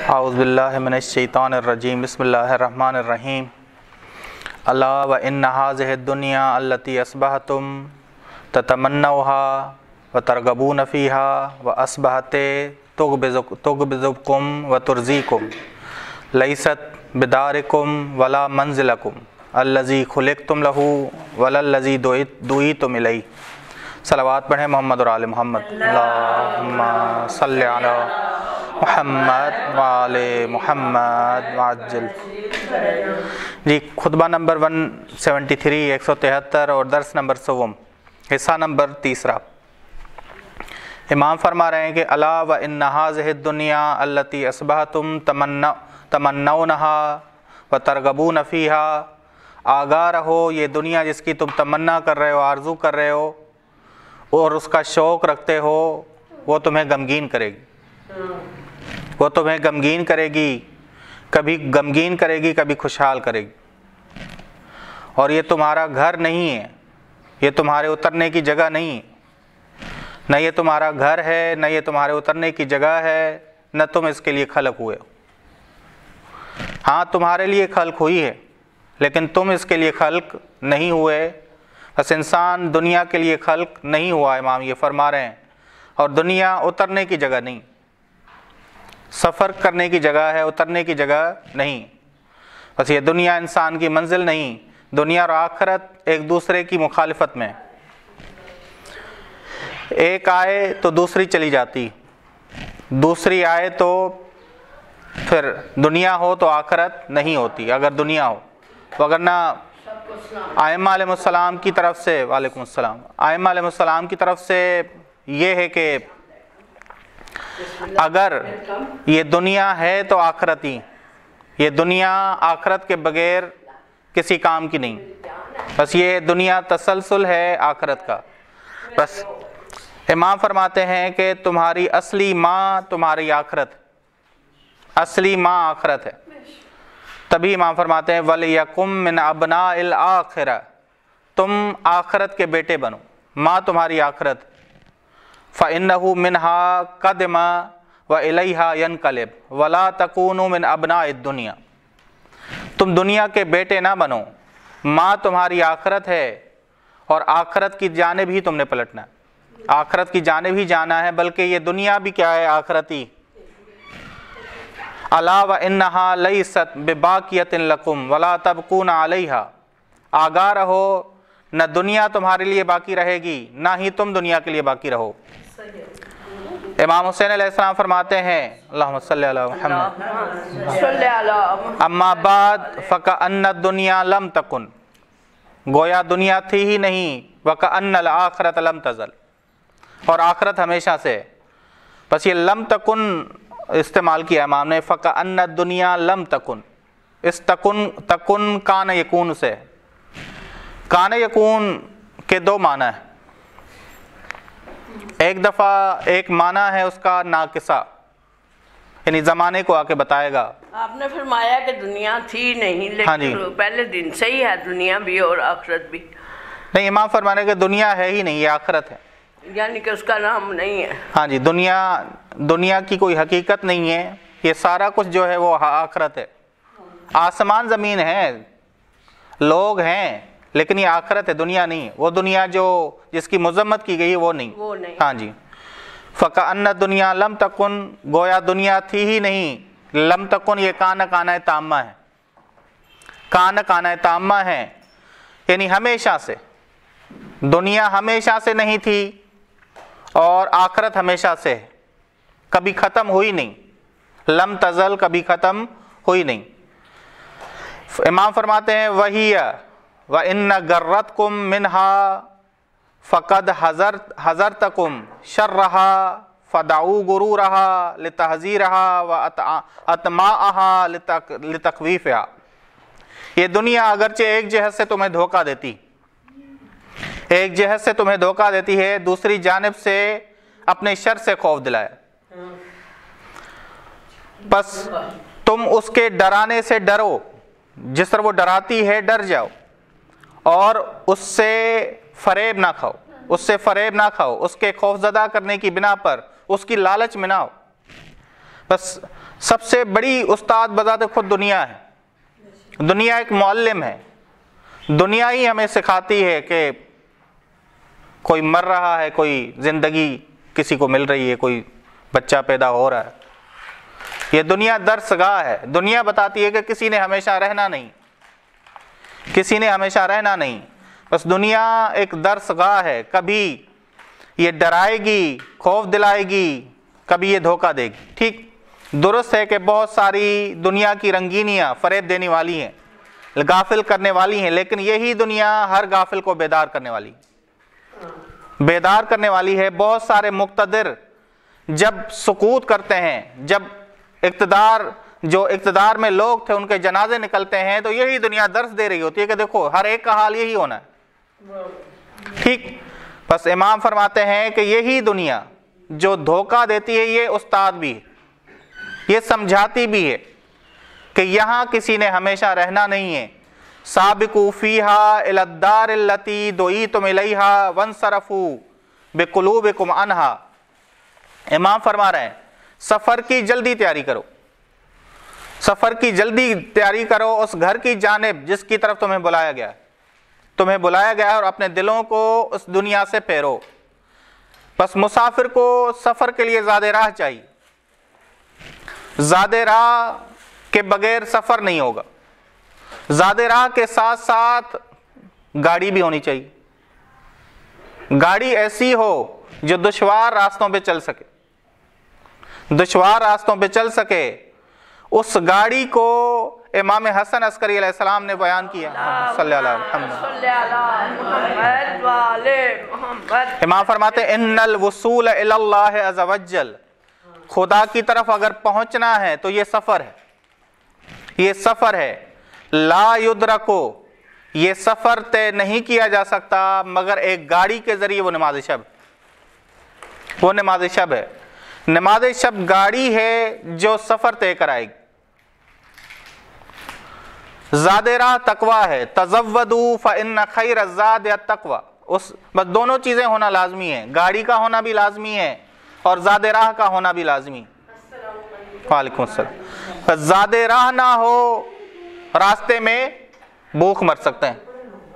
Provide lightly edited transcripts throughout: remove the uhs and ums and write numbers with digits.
اعوذ باللہ من الشیطان الرجیم بسم اللہ الرحمن الرحیم الا وان هذه الدنيا التي اصبحتم تتمنوها وترغبون فيها واصبحت تغبزكم وترزيكم ليست بداركم ولا منزلكم الذي خلقتم له ولا الذي دعيتم اليه۔ صلوات پڑھیں محمد اور آل محمد۔ اللہم صلی علی محمد وآل محمد وعجل۔ جی خطبہ نمبر 173 173 اور درس نمبر 100 حصہ نمبر 3۔ امام فرما رہے ہیں کہ الا وان هذه الدنيا التي اصبحتم تمنونها وترغبون فيها، آگاہ رہو یہ دنیا جس کی تم تمنا کر رہے ہو، آرزو کر رہے ہو اور اس کا شوق رکھتے ہو، وہ تمہیں غمگین کرے گی، وہ تمہیں غمگین کرے گی، کبھی غمگین کرے گی کبھی خوشحال کرے گی۔ اور یہ تمہارا گھر نہیں ہے، یہ تمہارے اترنے کی جگہ نہیں ہے، نہ یہ تمہارا گھر ہے، نہ یہ تمہارے اترنے کی جگہ ہے، نہ تم اس کے لیے خلق ہوئے ہو۔ ہاں تمہارے لیے خلق ہوئی ہے لیکن تم اس کے لیے خلق نہیں ہوئے۔ بس انسان دنیا کے لیے خلق نہیں ہوا، امام یہ فرما رہے ہیں، اور دنیا اترنے کی جگہ نہیں، سفر کرنے کی جگہ ہے، اترنے کی جگہ نہیں۔ بس یہ دنیا انسان کی منزل نہیں، دنیا اور آخرت ایک دوسرے کی مخالفت میں، ایک آئے تو دوسری چلی جاتی، دوسری آئے تو پھر دنیا ہو تو آخرت نہیں ہوتی اگر دنیا ہو، وگرنہ ائمہ علیہ السلام کی طرف سے، وعلیکم السلام، ائمہ علیہ السلام کی طرف سے یہ ہے کہ اگر یہ دنیا ہے تو آخرت ہی، یہ دنیا آخرت کے بغیر کسی کام کی نہیں، بس یہ دنیا تسلسل ہے آخرت کا۔ بس امام فرماتے ہیں کہ تمہاری اصلی ماں تمہاری آخرت، اصلی ماں آخرت ہے۔ تبھی امام فرماتے ہیں وَلْيَكُمْ مِنْ أَبْنَاءِ الْآخِرَةِ، تم آخرت کے بیٹے بنو، ماں تمہاری آخرت۔ فَإِنَّهُ مِنْهَا قَدِمَ وَإِلَيْهَا يَنْقَلِبُ وَلَا تَكُونُوا مِنْ أَبْنَاءِ الدُّنْيَا، تم دنیا کے بیٹے نہ بنو، ماں تمہاری آخرت ہے اور آخرت کی جانب ہی تم نے پلٹنا ہے، آخرت کی جانب ہی جانا ہے، بلکہ یہ دنیا بھی کیا ہے؟ آخرت ہی۔ الا وانها ليست بباقیۃ لکم ولا تبقون علیہا، آگاہ رہو نہ دنیا تمہارے لیے باقی رہے گی نہ ہی تم دنیا کے لیے باقی رہو۔ امام حسین علیہ السلام فرماتے ہیں اللہم صلی علی محمد اما بعد فکأن الدنیا لم تکن، گویا دنیا تھی ہی نہیں، وکأن الآخرۃ لم تزل، اور آخرت ہمیشہ سے۔ بس یہ لم تکن استعمال کیا امام نے، فکأن الدنیا لم تکن، اس تکن کان یکون سے، کان یکون کے دو معنی ہیں، ایک دفعہ ایک معنی ہے اس کا ناقصہ، یعنی زمانے کو آ کے بتائے گا۔ آپ نے فرمایا کہ دنیا تھی نہیں لیکن پہلے دن سے ہی ہے دنیا بھی اور آخرت بھی۔ نہیں، امام فرمانے کہ دنیا ہے ہی نہیں، یہ آخرت ہے، یعنی کہ اس کا نام نہیں ہے۔ ہاں جی، دنیا کی کوئی حقیقت نہیں ہے، یہ سارا کچھ جو ہے وہ آخرت ہے۔ آسمان زمین ہے، لوگ ہیں، لیکن یہ آخرت ہے، دنیا نہیں۔ وہ دنیا جس کی مذمت کی گئی وہ نہیں۔ ہاں جی، فَكَأَنَّ الدُّنْيَا لَمْ تَكُنْ، گویا دنیا تھی ہی نہیں، لم تکن یہ کانہ تامہ ہے، کانہ تامہ ہے، یعنی ہمیشہ سے، دنیا ہمیشہ سے نہیں تھی اور آخرت ہمیشہ سے ہے، کبھی ختم ہوئی نہیں، لم تزل کبھی ختم ہوئی نہیں۔ امام فرماتے ہیں وَهِيَ وَإِنَّ غَرَّتْكُمْ مِنْهَا فَقَدْ حَذَرْتَكُمْ شَرَّهَا فَدَعُوا غُرُورَهَا لِتَحْذِيرَهَا وَأَطْمَاعَهَا لِتَخْوِيفِهَا، یہ دنیا اگرچہ ایک جہت سے تمہیں دھوکہ دیتی، ایک جہت سے تمہیں دھوکہ دیتی ہے، دوسری جانب سے اپنے شر سے خوف دلائے، بس تم اس کے ڈرانے سے ڈرو، جس طرح وہ ڈراتی ہے ڈر جاؤ، اور اس سے فریب نہ کھاؤ، اس کے خوف زدہ کرنے کی بنا پر اس کی لالچ میں نہ ہو۔ بس سب سے بڑی استاد بذات خود دنیا ہے، دنیا ایک معلم ہے، دنیا ہی ہمیں سکھاتی ہے کہ کوئی مر رہا ہے، کوئی زندگی کسی کو مل رہی ہے، کوئی بچہ پیدا ہو رہا ہے، یہ دنیا درس گاہ ہے۔ دنیا بتاتی ہے کہ کسی نے ہمیشہ رہنا نہیں، کسی نے ہمیشہ رہنا نہیں، بس دنیا ایک درس گاہ ہے، کبھی یہ ڈرائے گی، خوف دلائے گی، کبھی یہ دھوکہ دے گی۔ ٹھیک درست ہے کہ بہت ساری دنیا کی رنگینیاں فریب دینے والی ہیں، غافل کرنے والی ہیں، لیکن یہی دنیا ہر غافل کو بیدار کرنے والی ہے۔ بہت سارے مقتدر جب سقوط کرتے ہیں، جب جو اقتدار میں لوگ تھے ان کے جنازے نکلتے ہیں، تو یہی دنیا درس دے رہی ہوتی ہے کہ دیکھو ہر ایک کا حال یہی ہونا ہے۔ ٹھیک بس امام فرماتے ہیں کہ یہی دنیا جو دھوکہ دیتی ہے، یہ استاد بھی ہے، یہ سمجھاتی بھی ہے کہ یہاں کسی نے ہمیشہ رہنا نہیں ہے۔ سابقوا فیہا الی الدار التی دعیتم الیہا وانصرفوا بقلوبکم عنہا۔ امام فرما رہے ہیں سفر کی جلدی تیاری کرو، سفر کی جلدی تیاری کرو اس گھر کی جانب جس کی طرف تمہیں بلایا گیا ہے، اور اپنے دلوں کو اس دنیا سے پھیرو۔ بس مسافر کو سفر کے لیے زیادہ راہ چاہیے، زیادہ راہ کے بغیر سفر نہیں ہوگا، زیادہ راہ کے ساتھ ساتھ گاڑی بھی ہونی چاہیے، گاڑی ایسی ہو جو دشوار راستوں پہ چل سکے، اس گاڑی کو امام حسن عسکری علیہ السلام نے بیان کیا۔ صلی اللہ علیہ وسلم۔ امام فرماتے ہیں ان الوصول الی اللہ عز وجل، خدا کی طرف اگر پہنچنا ہے تو یہ سفر ہے، لا یدرکو، یہ سفر طے نہیں کیا جا سکتا مگر ایک گاڑی کے ذریعے، وہ نماز شب ہے۔ نماز شب گاڑی ہے جو سفر طے کرائے گی۔ زاد راہ تقوی ہے، تزودوا فإن خیر الزاد التقوی، بس دونوں چیزیں ہونا لازمی ہے، گاڑی کا ہونا بھی لازمی ہے اور زاد راہ کا ہونا بھی لازمی۔ وعلیکم السلام۔ بس زاد راہ نہ ہو، راستے میں بھوک مر سکتے ہیں،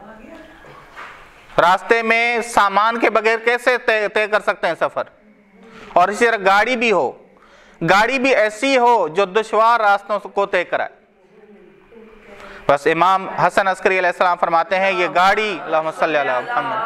راستے میں سامان کے بغیر کیسے طے کر سکتے ہیں سفر؟ اور اسی طرح گاڑی بھی ہو، گاڑی بھی ایسی ہو جو دشوار راستوں کو طے کرائے۔ بس امام حسن عسکری علیہ السلام فرماتے ہیں یہ گاڑی، اللہم صلی علی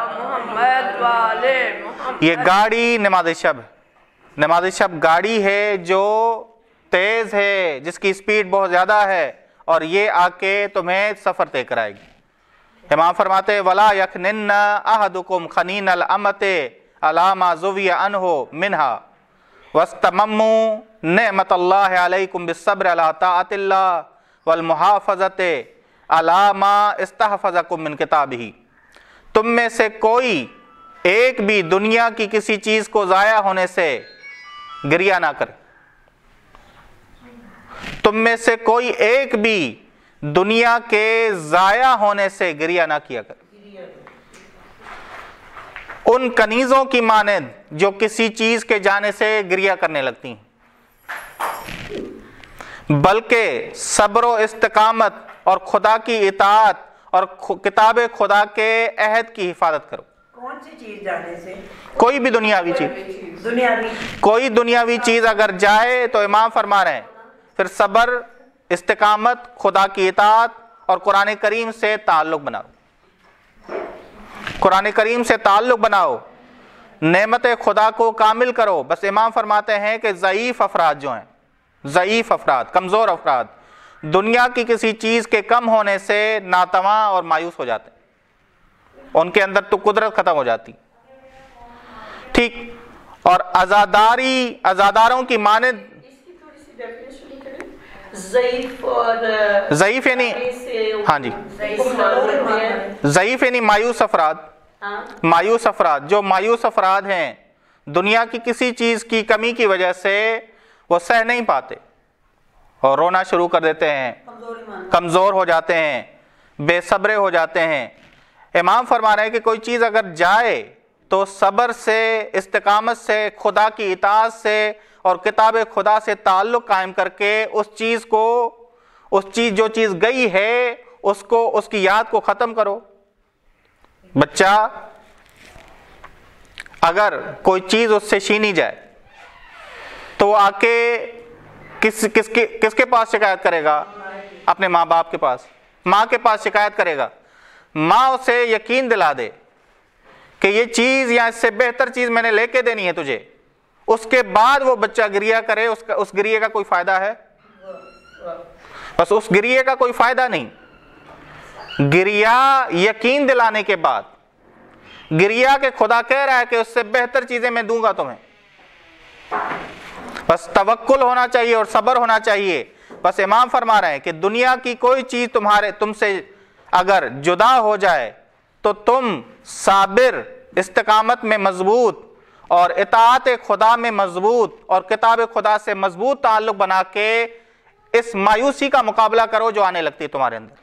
محمد، یہ گاڑی نماز شب گاڑی ہے جو تیز ہے، جس کی سپیڈ بہت زیادہ ہے، اور یہ آ کے تمہیں سفر طے کرائے گی۔ امام فرماتے ولا یکنن احدکم خنین الامۃ علی ما زوی عنہ منہا واستمموا نعمت اللہ علیکم بالصبر علی طاعت اللہ والمحافظت علی ما استحفظکم من کتابہ۔ تم میں سے کوئی ایک بھی دنیا کی کسی چیز کو ضائع ہونے سے گریہ نہ کرے، تم میں سے کوئی ایک بھی دنیا کے ضائع ہونے سے گریہ نہ کیا کرے، ان کنیزوں کی مانند جو کسی چیز کے جانے سے گریہ کرنے لگتی ہیں، بلکہ صبر و استقامت اور خدا کی اطاعت اور کتاب خدا کے عہد کی حفاظت کرو۔ کون سی چیز جانے سے؟ کوئی بھی دنیاوی چیز، کوئی دنیاوی چیز اگر جائے تو امام فرما رہے ہیں پھر صبر، استقامت، خدا کی اطاعت اور قرآن کریم سے تعلق بناؤ، قرآن کریم سے تعلق بناؤ، نعمت خدا کو کامل کرو۔ بس امام فرماتے ہیں کہ ضعیف افراد جو ہیں، ضعیف افراد، کمزور افراد دنیا کی کسی چیز کے کم ہونے سے ناتواں اور مایوس ہو جاتے ہیں، ان کے اندر تو قدرت ختم ہو جاتی۔ ٹھیک، اور عزاداروں کی مانند، ضعیف یعنی ہاں جی، ضعیف یعنی مایوس افراد، مایوس افراد، جو مایوس افراد ہیں دنیا کی کسی چیز کی کمی کی وجہ سے وہ سہ نہیں پاتے اور رونا شروع کر دیتے ہیں، کمزور ہو جاتے ہیں، بے صبرے ہو جاتے ہیں۔ امام فرما رہے ہیں کہ کوئی چیز اگر جائے تو صبر سے، استقامت سے، خدا کی اطاعت سے اور کتاب خدا سے تعلق قائم کر کے اس چیز جو چیز گئی ہے اس کی یاد کو ختم کرو۔ بچہ اگر کوئی چیز اس سے چھینی جائے تو وہ آ کے کس کے پاس شکایت کرے گا؟ اپنے ماں باپ کے پاس، ماں کے پاس شکایت کرے گا۔ ماں اسے یقین دلا دے کہ یہ چیز یا اس سے بہتر چیز میں نے لے کے دینی ہے تجھے، اس کے بعد وہ بچہ گریہ کرے، اس گریہ کا کوئی فائدہ ہے؟ بس اس گریہ کا کوئی فائدہ نہیں۔ گریہ یقین دلانے کے بعد، گریہ کہ خدا کہہ رہا ہے کہ اس سے بہتر چیزیں میں دوں گا تمہیں، بس توکل ہونا چاہیے اور صبر ہونا چاہیے۔ بس امام فرما رہے ہیں کہ دنیا کی کوئی چیز تم سے اگر جدا ہو جائے تو تم صابر، استقامت میں مضبوط اور اطاعت خدا میں مضبوط اور کتاب خدا سے مضبوط تعلق بنا کے اس مایوسی کا مقابلہ کرو جو آنے لگتی ہے تمہارے اندر۔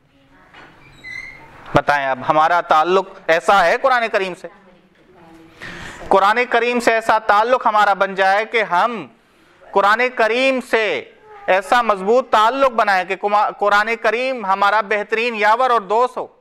بتائیں اب ہمارا تعلق ایسا ہے قرآن کریم سے؟ قرآن کریم سے ایسا تعلق ہمارا بن جائے کہ ہم قرآن کریم سے ایسا مضبوط تعلق بنائیں کہ قرآن کریم ہمارا بہترین یاور اور دوست ہو۔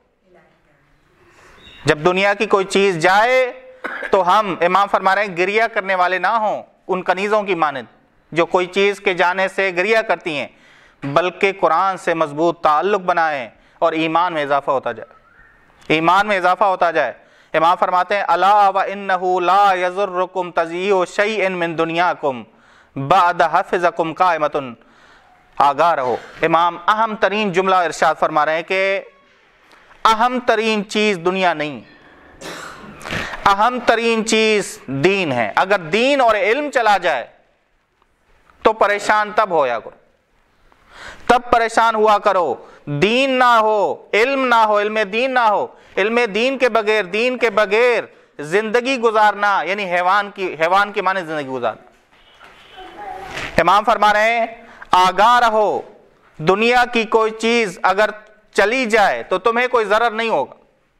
جب دنیا کی کوئی چیز جائے تو ہم، امام فرما رہے ہیں، گریہ کرنے والے نہ ہوں ان کنیزوں کی مانند جو کوئی چیز کے جانے سے گریہ کرتی ہیں، بلکہ قرآن سے مضبوط تعلق بنائیں اور ایمان میں اضافہ ہوتا جائے، ایمان میں اضافہ ہوتا جائے۔ امام فرماتے ہیں الا وانہ لا یضرکم تضییع شیء من دنیاکم بعد حفظکم قائمۃ، آگاہ رہو۔ امام اہم ترین جملہ ارشاد فرما رہے ہیں کہ اہم ترین چیز دنیا نہیں، اہم ترین چیز دین ہے۔ اگر دین اور علم چلا جائے تو پریشان تب ہویا کرو، تب پریشان ہوا کرو۔ دین نہ ہو، علم نہ ہو، علم دین نہ ہو، علم دین کے بغیر زندگی گزارنا یعنی حیوان کی معنی زندگی گزارنا۔ امام فرما رہے ہیں آگاہ رہو، دنیا کی کوئی چیز اگر چلی جائے تو تمہیں کوئی ضرر نہیں ہوگا۔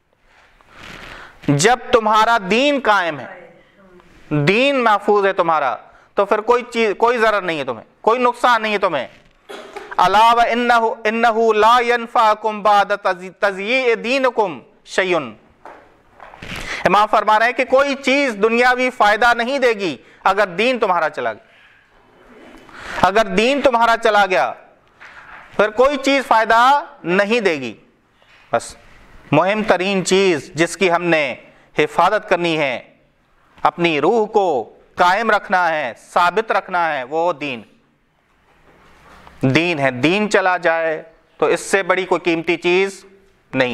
جب تمہارا دین قائم ہے، دین محفوظ ہے تمہارا، تو پھر کوئی ضرر نہیں ہے تمہیں، کوئی نقصان نہیں ہے تمہیں۔ الا وانہ لا ینفعکم بعد تضییع دینکم شیء، امام فرما رہے ہیں کہ کوئی چیز دنیاوی فائدہ نہیں دے گی اگر دین تمہارا چلا گیا۔ اگر دین تمہارا چلا گیا پھر کوئی چیز فائدہ نہیں دے گی۔ بس مہم ترین چیز جس کی ہم نے حفاظت کرنی ہے، اپنی روح کو قائم رکھنا ہے، ثابت رکھنا ہے، وہ دین ہے۔ دین چلا جائے تو اس سے بڑی کوئی قیمتی چیز نہیں۔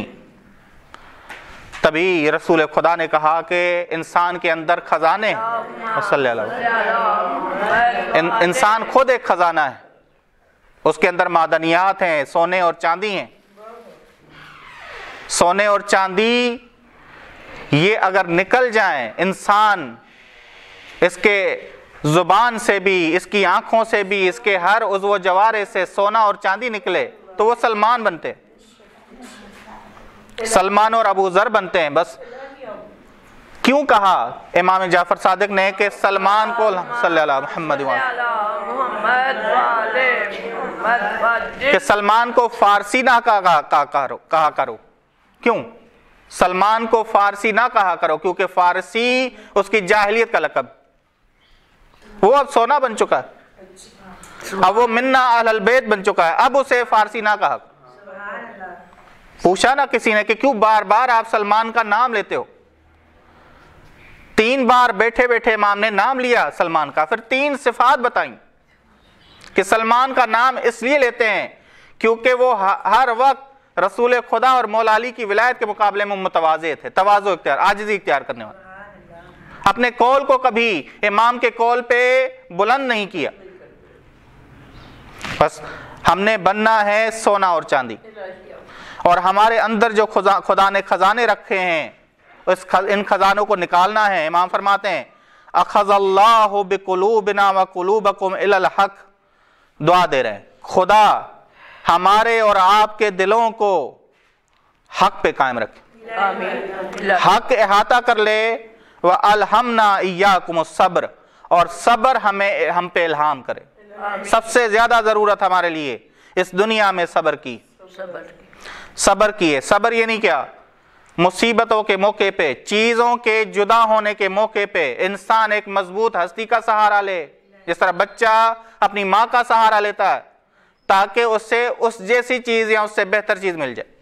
تبھی رسول خدا نے کہا کہ انسان کے اندر خزانے ہیں، صلی اللہ علیہ وسلم، انسان خود ایک خزانہ ہے، اس کے اندر معدنیات ہیں، سونے اور چاندی ہیں۔ سونے اور چاندی یہ اگر نکل جائیں، انسان اس کے زبان سے بھی، اس کی آنکھوں سے بھی، اس کے ہر عضو جوارے سے سونا اور چاندی نکلے تو وہ سلمان بنتے، سلمان اور ابو ذر بنتے ہیں۔ بس کیوں کہا امام جعفر صادق نے کہ سلمان کو صلی اللہ محمد کہ سلمان کو فارسی نہ کہا کرو۔ کیوں سلمان کو فارسی نہ کہا کرو؟ کیونکہ فارسی اس کی جاہلیت کا لقب، وہ اب سونا بن چکا ہے، اب وہ منا اہل البیت بن چکا ہے، اب اسے فارسی نہ کہا۔ پوچھا نا کسی نے کہ کیوں بار بار آپ سلمان کا نام لیتے ہو؟ 3 بار بیٹھے بیٹھے امام نے نام لیا سلمان کا، پھر 3 صفات بتائیں کہ سلمان کا نام اس لیے لیتے ہیں کیونکہ وہ ہر وقت رسول خدا اور مولا علی کی ولایت کے مقابلے میں متواضع تھے، تواضع اختیار، عاجزی اختیار کرنے والے، اپنے قول کو کبھی امام کے قول پہ بلند نہیں کیا۔ بس ہم نے بننا ہے سونا اور چاندی، اور ہمارے اندر جو خدا نے خزانے رکھے ہیں ان خزانوں کو نکالنا ہے۔ امام فرماتے ہیں اخذ اللہ بقلوبنا وقلوبکم الی الحق، دعا دے رہے ہیں خدا ہمارے اور آپ کے دلوں کو حق پہ قائم رکھے، حق احاطہ کر لے، وَأَلْهَمْنَا إِيَّاكُمُ الصَّبْرَ، اور صبر ہم پہ الہام کرے۔ سب سے زیادہ ضرورت ہمارے لیے اس دنیا میں صبر کی، صبر کی ہے۔ صبر یہ نہیں کیا مصیبتوں کے موقع پہ، چیزوں کے جدا ہونے کے موقع پہ انسان ایک مضبوط ہستی کا سہارا لے، جس طرح بچہ اپنی ماں کا سہارا لیتا ہے تاکہ اس سے اس جیسی چیز یا اس سے بہتر چیز مل جائے۔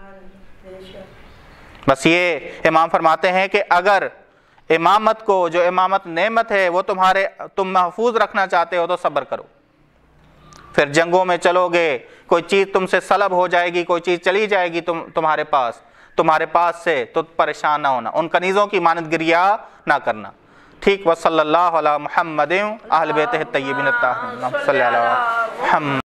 بس یہ امام فرماتے ہیں کہ اگر امامت کو، جو امامت نعمت ہے، وہ تم محفوظ رکھنا چاہتے ہو تو صبر کرو۔ پھر جنگوں میں چلو گے، کوئی چیز تم سے سلب ہو جائے گی، کوئی چیز چلی جائے گی تمہارے پاس سے، تو پریشان نہ ہونا، ان کنیزوں کی مانند گریہ نہ کرنا۔ ٹھیک، وصلی اللہ علی محمد اہل بیتہ الطیبین الطاہرین، صلی اللہ علیہ محمد۔